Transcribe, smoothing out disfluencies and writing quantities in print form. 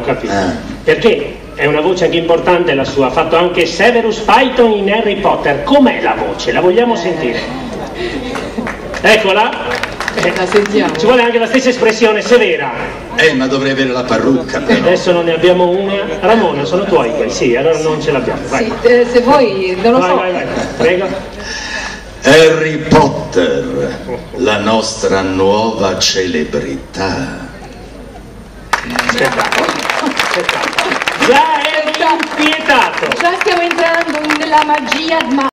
capito. Perché è una voce anche importante la sua, ha fatto anche Severus Python in Harry Potter. Com'è la voce? La vogliamo sentire? Eccola. La sentiamo. Ci vuole anche la stessa espressione severa. Ma dovrei avere la parrucca però. Adesso non ne abbiamo una. Ramona, sono tuoi quelli, sì, allora non ce l'abbiamo. Vai. Sì, se vuoi, non lo so. Vai, prego. Harry Potter, la nostra nuova celebrità. Spettacolo. Già è inquietato. Già stiamo entrando nella magia, ma